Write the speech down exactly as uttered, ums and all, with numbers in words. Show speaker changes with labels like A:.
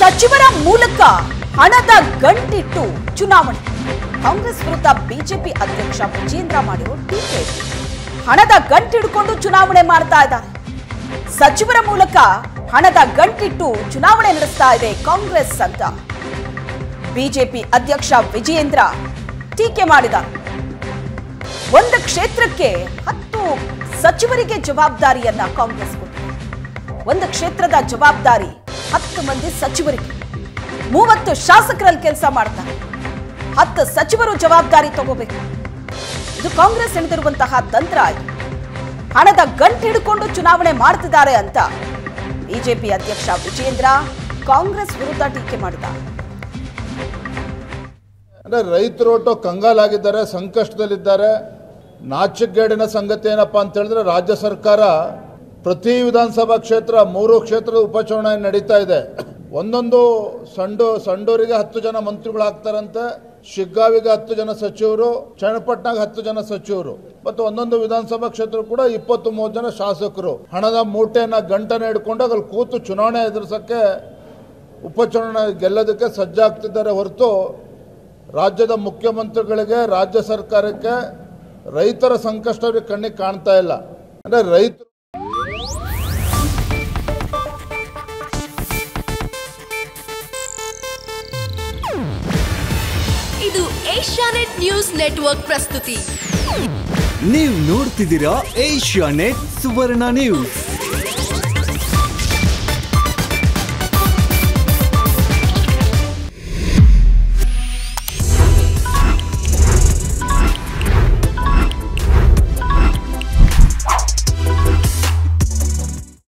A: ಸಚಿವರ ಮೂಲಕ ಹಣದ ಗಂಟಿಟ್ಟು ಚುನಾವಣೆ. ಕಾಂಗ್ರೆಸ್ ವಿರುದ್ಧ ಬಿಜೆಪಿ ಅಧ್ಯಕ್ಷ ವಿಜೇಂದ್ರ ಮಾಡಿರೋ ಟೀಕೆ. ಹಣದ ಗಂಟಿಡ್ಕೊಂಡು ಚುನಾವಣೆ ಮಾಡ್ತಾ ಇದ್ದಾರೆ. ಸಚಿವರ ಮೂಲಕ ಹಣದ ಗಂಟಿಟ್ಟು ಚುನಾವಣೆ ನಡೆಸ್ತಾ ಇದೆ ಕಾಂಗ್ರೆಸ್ ಅಂತ ಬಿಜೆಪಿ ಅಧ್ಯಕ್ಷ ವಿಜೇಂದ್ರ ಟೀಕೆ ಮಾಡಿದ್ದಾರೆ. ಒಂದು ಕ್ಷೇತ್ರಕ್ಕೆ ಹತ್ತು ಸಚಿವರಿಗೆ ಜವಾಬ್ದಾರಿಯನ್ನ ಕಾಂಗ್ರೆಸ್ ಕೊಟ್ಟಿದೆ. ಒಂದು ಕ್ಷೇತ್ರದ ಜವಾಬ್ದಾರಿ ಹತ್ತು ಮಂದಿ ಸಚಿವರಿಗೆ, ಮೂವತ್ತು ಶಾಸಕರಲ್ಲಿ ಕೆಲಸ ಮಾಡ್ತಾರೆ. ಹತ್ತು ಸಚಿವರು ಜವಾಬ್ದಾರಿ ತಗೋಬೇಕು. ಇದು ಕಾಂಗ್ರೆಸ್ ಎಳೆದಿರುವಂತಹ ತಂತ್ರ. ಹಣದ ಗಂಟು ಹಿಡ್ಕೊಂಡು ಚುನಾವಣೆ ಮಾಡ್ತಿದ್ದಾರೆ ಅಂತ ಬಿಜೆಪಿ ಅಧ್ಯಕ್ಷ ವಿಜೇಂದ್ರ ಕಾಂಗ್ರೆಸ್ ವಿರುದ್ಧ ಟೀಕೆ ಮಾಡಿದ್ದಾರೆ.
B: ಅಂದ್ರೆ ರೈತರು ಒಟ್ಟು ಕಂಗಾಲಾಗಿದ್ದಾರೆ, ಸಂಕಷ್ಟದಲ್ಲಿದ್ದಾರೆ. ನಾಚಿಕೆಗೇಡಿನ ಸಂಗತಿ ಏನಪ್ಪಾ ಅಂತ ಹೇಳಿದ್ರೆ, ರಾಜ್ಯ ಸರ್ಕಾರ ಪ್ರತಿ ವಿಧಾನಸಭಾ ಕ್ಷೇತ್ರ ಮೂರು ಕ್ಷೇತ್ರದ ಉಪಚುನಾವಣೆ ನಡೀತಾ ಇದೆ. ಒಂದೊಂದು ಸಂಡು ಸಂಡೂರಿಗೆ ಹತ್ತು ಜನ ಮಂತ್ರಿಗಳು ಆಗ್ತಾರಂತೆ, ಶಿಗ್ಗಾವಿಗೆ ಹತ್ತು ಜನ ಸಚಿವರು, ಚನ್ನಪಟ್ಟಣಕ್ಕೆ ಹತ್ತು ಜನ ಸಚಿವರು, ಮತ್ತು ಒಂದೊಂದು ವಿಧಾನಸಭಾ ಕ್ಷೇತ್ರ ಕೂಡ ಇಪ್ಪತ್ತು ಮೂವತ್ತು ಜನ ಶಾಸಕರು ಹಣದ ಮೂಟೆಯನ್ನ ಗಂಟನ್ನ ಹಿಡ್ಕೊಂಡಾಗ ಅಲ್ಲಿ ಕೂತು ಚುನಾವಣೆ ಎದುರಿಸಕ್ಕೆ, ಉಪಚುನಾವಣೆ ಗೆಲ್ಲೋದಕ್ಕೆ ಸಜ್ಜಾಗ್ತಿದ್ದಾರೆ ಹೊರತು ರಾಜ್ಯದ ಮುಖ್ಯಮಂತ್ರಿಗಳಿಗೆ, ರಾಜ್ಯ ಸರ್ಕಾರಕ್ಕೆ ರೈತರ ಸಂಕಷ್ಟ ಕಣ್ಣಿಗೆ ಕಾಣ್ತಾ ಇಲ್ಲ. ಅಂದ್ರೆ ರೈತರು
C: ಇದು ಏಷ್ಯಾನೆಟ್ ನ್ಯೂಸ್ ನೆಟ್ವರ್ಕ್ ಪ್ರಸ್ತುತಿ.
D: ನೀವು ನೋಡ್ತಿದ್ದೀರಾ ಏಷ್ಯಾನೆಟ್ ಸುವರ್ಣ ನ್ಯೂಸ್.